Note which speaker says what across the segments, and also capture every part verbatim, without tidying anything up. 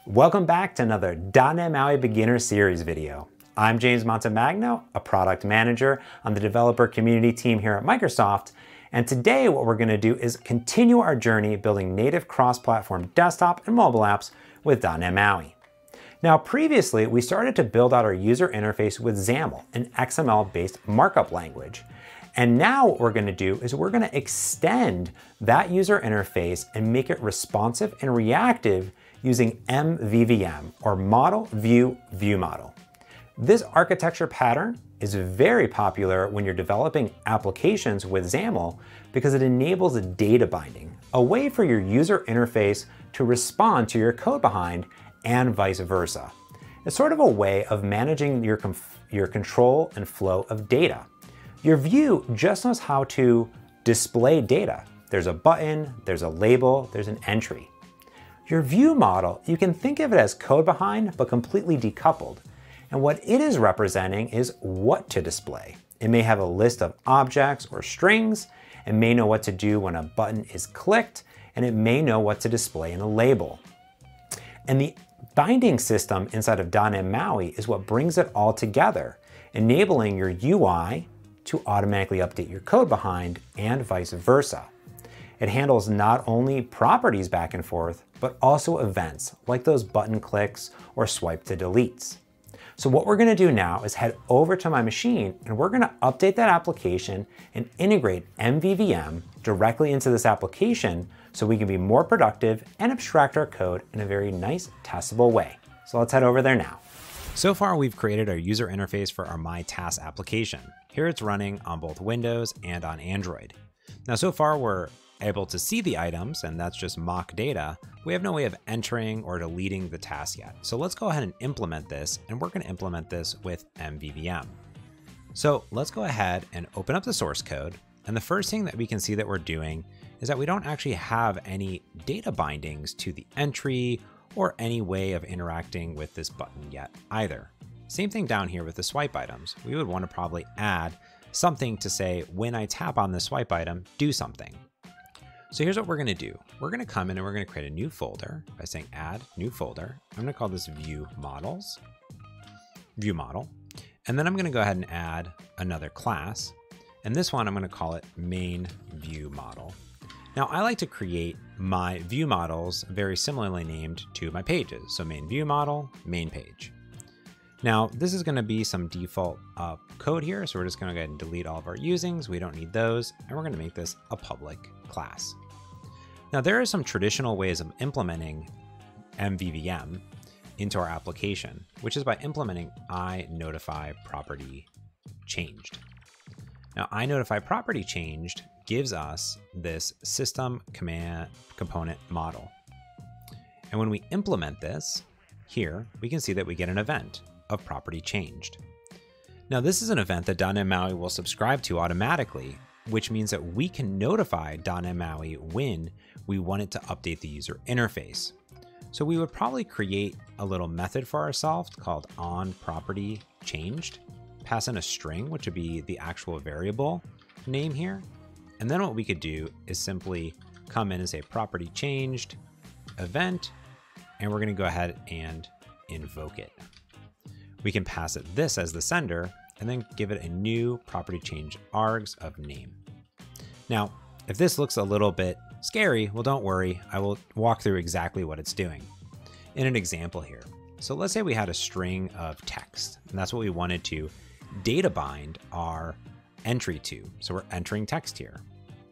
Speaker 1: Welcome back to another dot net MAUI Beginner Series video. I'm James Montemagno, a product manager on the developer community team here at Microsoft, and today what we're going to do is continue our journey building native cross-platform desktop and mobile apps with dot net MAUI. Now previously we started to build out our user interface with XAML, an X M L-based markup language. And now what we're going to do is we're going to extend that user interface and make it responsive and reactive using M V V M, or Model-View-ViewModel. This architecture pattern is very popular when you're developing applications with XAML because it enables data binding, a way for your user interface to respond to your code behind and vice versa. It's sort of a way of managing your, your control and flow of data. Your view just knows how to display data. There's a button, there's a label, there's an entry. Your view model, you can think of it as code behind, but completely decoupled. And what it is representing is what to display. It may have a list of objects or strings. It may know what to do when a button is clicked, and it may know what to display in a label. And the binding system inside of dot net MAUI is what brings it all together, enabling your U I to automatically update your code behind and vice versa. It handles not only properties back and forth, but also events like those button clicks or swipe to deletes. So what we're gonna do now is head over to my machine and we're gonna update that application and integrate M V V M directly into this application so we can be more productive and abstract our code in a very nice, testable way. So let's head over there now. So far, we've created our user interface for our My Task application. Here it's running on both Windows and on Android. Now, so far we're able to see the items, and that's just mock data. We have no way of entering or deleting the task yet. So let's go ahead and implement this, and we're going to implement this with M V V M. So let's go ahead and open up the source code. And the first thing that we can see that we're doing is that we don't actually have any data bindings to the entry or any way of interacting with this button yet either. Same thing down here with the swipe items. We would want to probably add something to say, when I tap on the swipe item, do something. So here's what we're going to do. We're going to come in and we're going to create a new folder by saying add new folder. I'm going to call this view models, view model. And then I'm going to go ahead and add another class. And this one, I'm going to call it main view model. Now I like to create my view models very similarly named to my pages. So main view model, main page. Now this is going to be some default uh, code here. So we're just going to go ahead and delete all of our usings. We don't need those. And we're going to make this a public class. Now there are some traditional ways of implementing M V V M into our application, which is by implementing iNotifyProperty changed. Now iNotifyProperty changed gives us this system command component model. And when we implement this here, we can see that we get an event of property changed. Now this is an event that dot net MAUI will subscribe to automatically, which means that we can notify dot net MAUI when we want it to update the user interface. So we would probably create a little method for ourselves called onPropertyChanged, pass in a string, which would be the actual variable name here. And then what we could do is simply come in and say property changed event, and we're going to go ahead and invoke it. We can pass it this as the sender and then give it a new property change args of name. Now, if this looks a little bit scary, well, don't worry. I will walk through exactly what it's doing in an example here. So let's say we had a string of text, and that's what we wanted to data bind our entry to. So we're entering text here.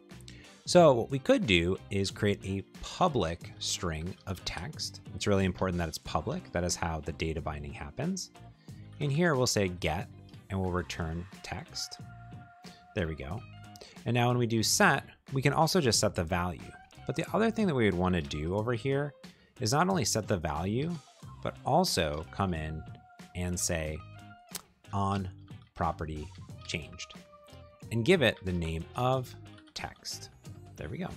Speaker 1: So what we could do is create a public string of text. It's really important that it's public. That is how the data binding happens. And here we'll say get, and we'll return text. There we go. And now when we do set, we can also just set the value. But the other thing that we would want to do over here is not only set the value, but also come in and say on property changed and give it the name of text. There we go.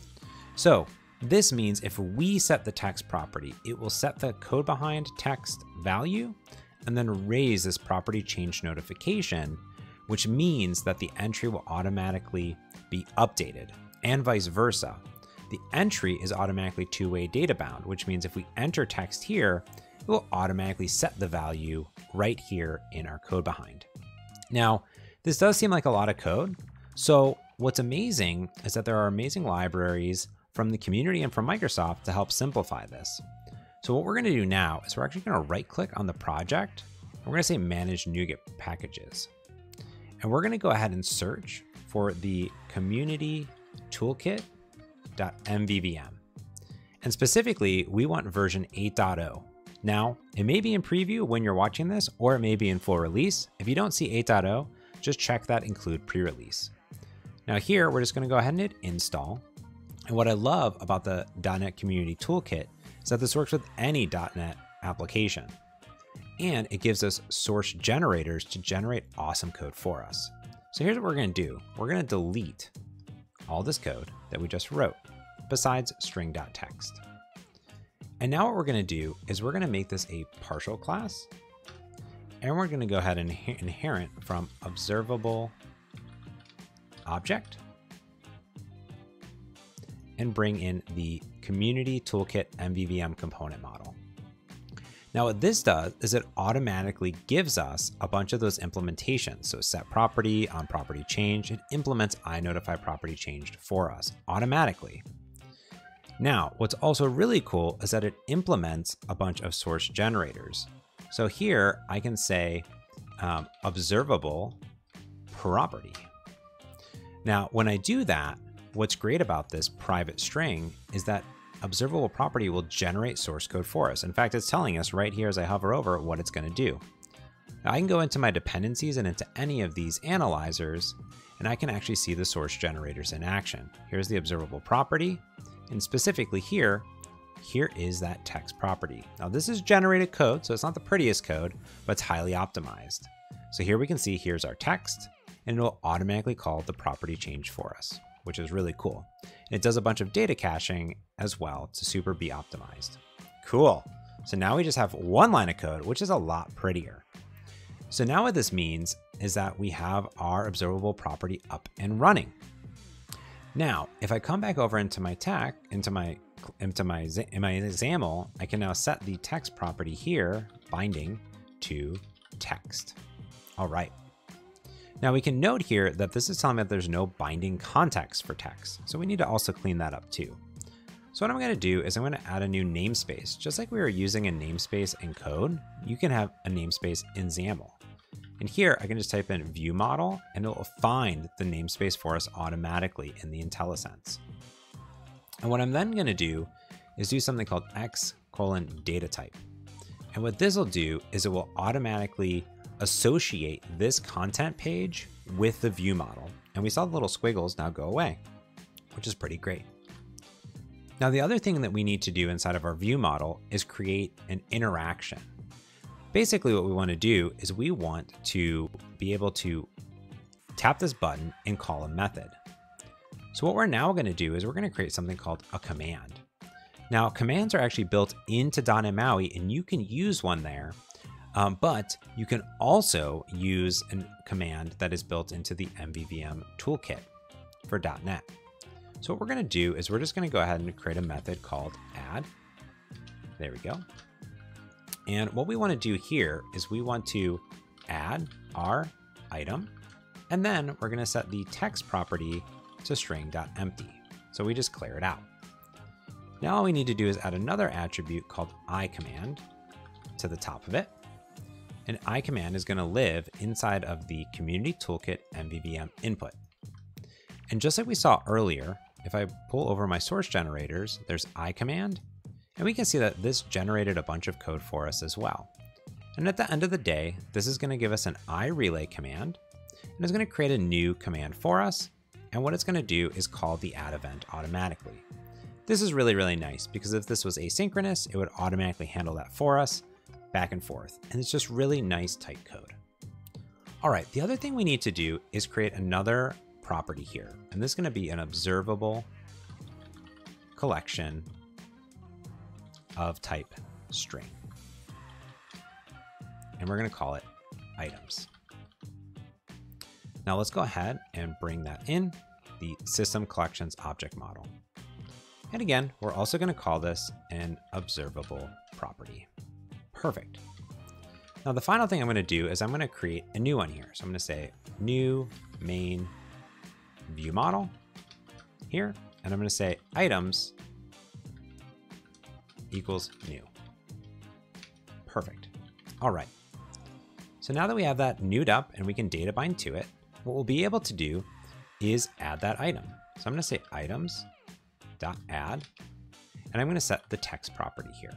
Speaker 1: So this means if we set the text property, it will set the code behind text value and then raise this property change notification, which means that the entry will automatically be updated and vice versa. the entry is automatically two-way data bound, which means if we enter text here, it will automatically set the value right here in our code behind. Now, this does seem like a lot of code. So what's amazing is that there are amazing libraries from the community and from Microsoft to help simplify this. So what we're going to do now is we're actually going to right click on the project. And we're going to say manage NuGet packages. And we're going to go ahead and search for the Community Toolkit.M V V M. And specifically, we want version eight point oh. Now, it may be in preview when you're watching this, or it may be in full release. If you don't see eight point oh, just check that include pre-release. Now here, we're just going to go ahead and hit install. And what I love about the .NET Community Toolkit is that this works with any .NET application. And it gives us source generators to generate awesome code for us. So here's what we're going to do. We're going to delete all this code that we just wrote, besides string.text. And now what we're going to do is we're going to make this a partial class. And we're going to go ahead and inherit from observable object and bring in the Community Toolkit M V V M component model. Now what this does is it automatically gives us a bunch of those implementations. So set property, on property change, it implements iNotify property changed for us automatically. Now, what's also really cool is that it implements a bunch of source generators. So here I can say um, observable property. Now, when I do that, what's great about this private string is that observable property will generate source code for us. In fact, it's telling us right here as I hover over what it's going to do. Now I can go into my dependencies and into any of these analyzers, and I can actually see the source generators in action. Here's the observable property. And specifically here, here is that text property. Now this is generated code, so it's not the prettiest code, but it's highly optimized. So here we can see here's our text, and it will automatically call the property change for us, which is really cool. And it does a bunch of data caching as well to super be optimized. Cool. So now we just have one line of code, which is a lot prettier. So now what this means is that we have our observable property up and running. Now, if I come back over into my tag, into my into my in my XAML, I can now set the text property here binding to text. All right. Now we can note here that this is telling me that there's no binding context for text. So we need to also clean that up too. So what I'm going to do is I'm going to add a new namespace. Just like we were using a namespace in code, you can have a namespace in XAML. And here I can just type in ViewModel and it will find the namespace for us automatically in the IntelliSense. And what I'm then going to do is do something called x colon data type. And what this will do is it will automatically associate this content page with the view model. And we saw the little squiggles now go away, which is pretty great. Now, the other thing that we need to do inside of our view model is create an interaction. Basically, what we want to do is we want to be able to tap this button and call a method. So what we're now going to do is we're going to create something called a command. Now, commands are actually built into .NET MAUI, and you can use one there, um, but you can also use a command that is built into the M V V M toolkit for .NET. So what we're going to do is we're just going to go ahead and create a method called add. There we go. And what we want to do here is we want to add our item, and then we're going to set the text property to string.empty. So we just clear it out. Now all we need to do is add another attribute called ICommand to the top of it. And ICommand is going to live inside of the Community Toolkit M V V M input. And just like we saw earlier, if I pull over my source generators, there's ICommand, and we can see that this generated a bunch of code for us as well. And at the end of the day, this is going to give us an iRelayCommand, and it's going to create a new command for us. And what it's going to do is call the add event automatically. This is really, really nice because if this was asynchronous, it would automatically handle that for us back and forth. And it's just really nice tight code. All right, the other thing we need to do is create another property here. And this is going to be an observable collection of type string. And we're going to call it items. Now let's go ahead and bring that in the system collections object model. And again, we're also going to call this an observable property. Perfect. Now the final thing I'm going to do is I'm going to create a new one here. So I'm going to say new main view model here, and I'm going to say items equals new. Perfect. All right. So now that we have that newed up and we can data bind to it, what we'll be able to do is add that item. So I'm going to say items dot add, and I'm going to set the text property here.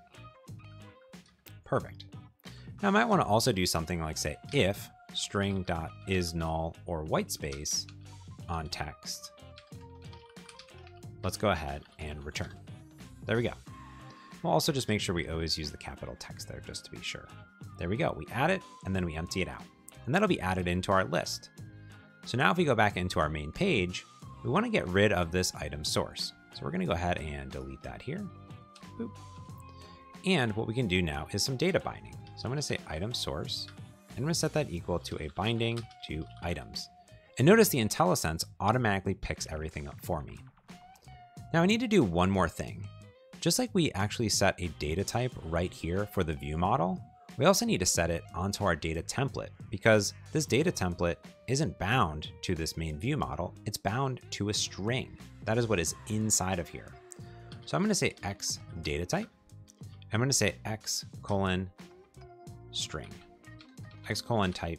Speaker 1: Perfect. Now I might want to also do something like say if string dot is null or white space on text. Let's go ahead and return. There we go. We'll also just make sure we always use the capital text there just to be sure. There we go. We add it and then we empty it out, and that'll be added into our list. So now if we go back into our main page, we want to get rid of this item source. So we're going to go ahead and delete that here. Boop. And what we can do now is some data binding. So I'm going to say item source, and I'm going to set that equal to a binding to items. And notice the IntelliSense automatically picks everything up for me. Now I need to do one more thing. Just like we actually set a data type right here for the view model, we also need to set it onto our data template, because this data template isn't bound to this main view model, it's bound to a string. That is what is inside of here. So I'm going to say x data type. I'm going to say x colon string, x colon type,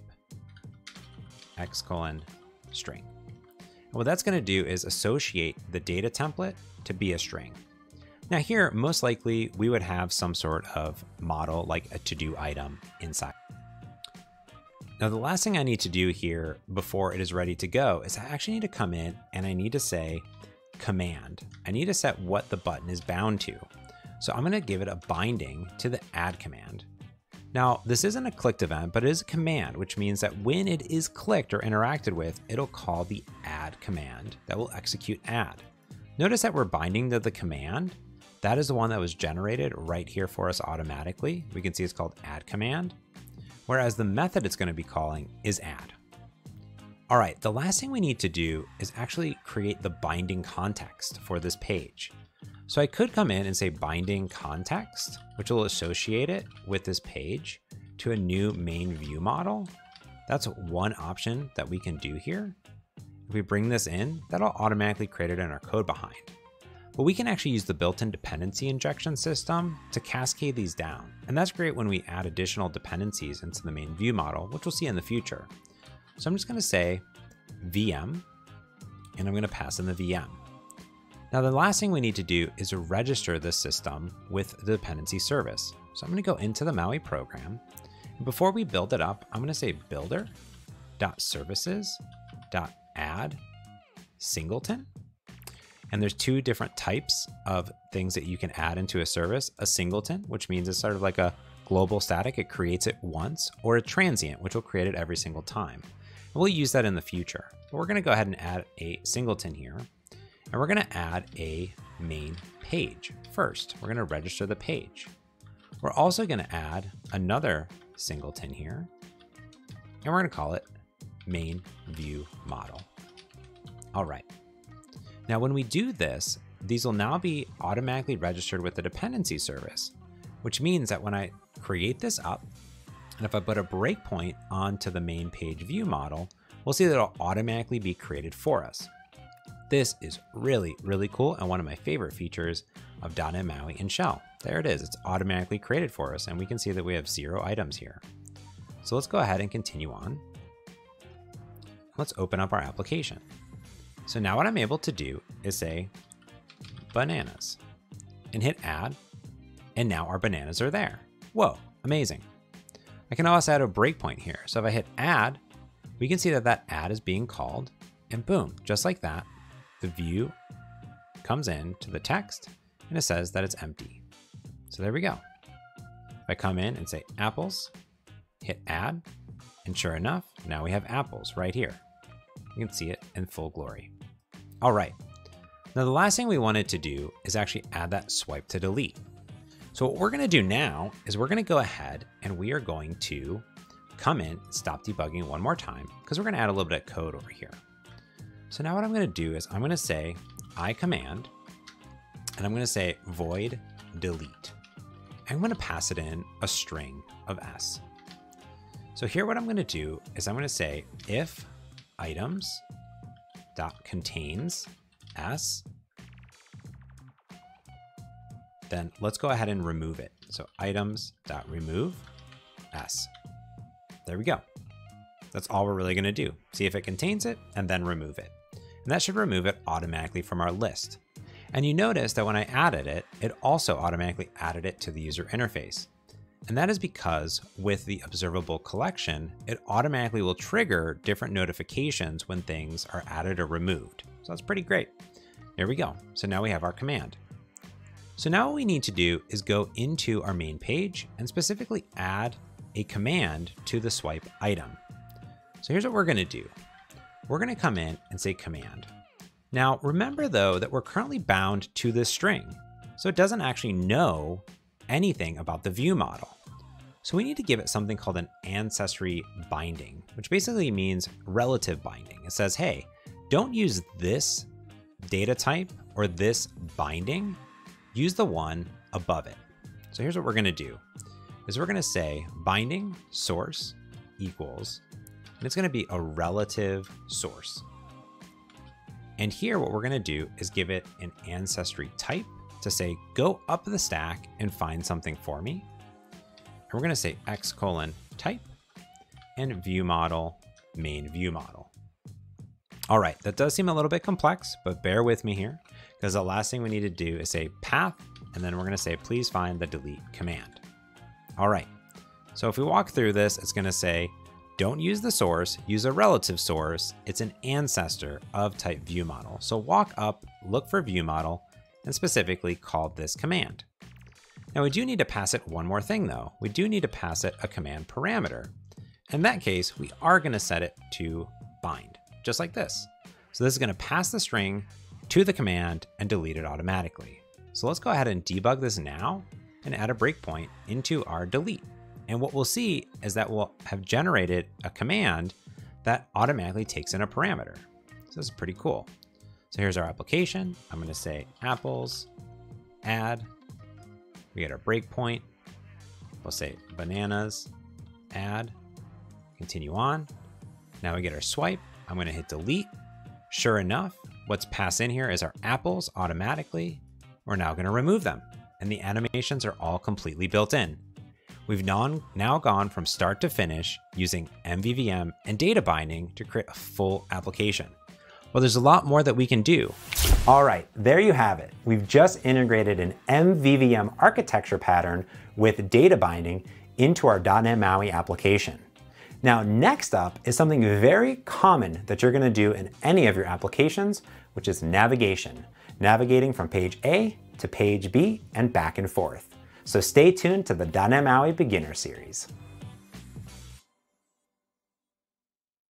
Speaker 1: x colon string. And what that's going to do is associate the data template to be a string. Now here, most likely we would have some sort of model like a to-do item inside. Now the last thing I need to do here before it is ready to go is I actually need to come in and I need to say command. I need to set what the button is bound to. So I'm going to give it a binding to the add command. Now this isn't a clicked event, but it is a command, which means that when it is clicked or interacted with, it'll call the add command that will execute add. Notice that we're binding to the command. That is the one that was generated right here for us automatically. We can see it's called add command, whereas the method it's going to be calling is add. All right, the last thing we need to do is actually create the binding context for this page. So I could come in and say binding context, which will associate it with this page to a new main view model. That's one option that we can do here. If we bring this in, that'll automatically create it in our code behind. But we can actually use the built-in dependency injection system to cascade these down. And that's great when we add additional dependencies into the main view model, which we'll see in the future. So I'm just going to say V M, and I'm going to pass in the V M. Now the last thing we need to do is register this system with the dependency service. So I'm going to go into the MAUI program. And before we build it up, I'm going to say builder.services.add singleton. And there's two different types of things that you can add into a service. A singleton, which means it's sort of like a global static, it creates it once, or a transient, which will create it every single time. And we'll use that in the future. But we're going to go ahead and add a singleton here. And we're going to add a main page first. We're going to register the page. We're also going to add another singleton here, and we're going to call it main view model. All right. Now, when we do this, these will now be automatically registered with the dependency service, which means that when I create this up, and if I put a breakpoint onto the main page view model, we'll see that it'll automatically be created for us. This is really, really cool, and one of my favorite features of dot net MAUI in Shell. There it is, it's automatically created for us, and we can see that we have zero items here. So let's go ahead and continue on. Let's open up our application. So now what I'm able to do is say bananas and hit add, and now our bananas are there. Whoa, amazing. I can also add a breakpoint here. So if I hit add, we can see that that add is being called, and boom, just like that, the view comes in to the text and it says that it's empty. So there we go. If I come in and say apples, hit add, and sure enough, now we have apples right here. You can see it in full glory. All right. Now the last thing we wanted to do is actually add that swipe to delete. So what we're going to do now is we're going to go ahead and we are going to come in, stop debugging one more time, because we're going to add a little bit of code over here. So now what I'm going to do is I'm going to say ICommand and I'm going to say void delete. I'm going to pass it in a string of S. So here what I'm going to do is I'm going to say if items dot contains S, then let's go ahead and remove it. So items dot remove S. There we go. That's all we're really going to do. See if it contains it and then remove it. And that should remove it automatically from our list. And you notice that when I added it, it also automatically added it to the user interface. And that is because with the observable collection, it automatically will trigger different notifications when things are added or removed. So that's pretty great. There we go. So now we have our command. So now what we need to do is go into our main page and specifically add a command to the swipe item. So here's what we're going to do. We're going to come in and say command. Now remember though that we're currently bound to this string, so it doesn't actually know anything about the view model. So we need to give it something called an ancestry binding, which basically means relative binding. It says, hey, don't use this data type or this binding, use the one above it. So here's what we're going to do is we're going to say binding source equals, and it's going to be a relative source. And here what we're going to do is give it an ancestry type to say, go up the stack and find something for me. And we're going to say x colon type and view model main view model. All right, that does seem a little bit complex, but bear with me here because the last thing we need to do is say path, and then we're going to say, please find the delete command. All right, so if we walk through this, it's going to say, don't use the source, use a relative source. It's an ancestor of type view model. So walk up, look for view model, and specifically call this command. Now we do need to pass it one more thing though. We do need to pass it a command parameter. In that case, we are going to set it to bind, just like this. So this is going to pass the string to the command and delete it automatically. So let's go ahead and debug this now and add a breakpoint into our delete. And what we'll see is that we'll have generated a command that automatically takes in a parameter. So this is pretty cool. So here's our application. I'm going to say apples, add, we get our breakpoint. We'll say bananas, add, continue on. Now we get our swipe. I'm going to hit delete. Sure enough, what's passed in here is our apples automatically. We're now going to remove them, and the animations are all completely built in. We've now gone from start to finish using M V V M and data binding to create a full application. Well, there's a lot more that we can do. All right, there you have it. We've just integrated an M V V M architecture pattern with data binding into our .NET MAUI application. Now, next up is something very common that you're gonna do in any of your applications, which is navigation. Navigating from page A to page B and back and forth. So stay tuned to the .NET MAUI Beginner series.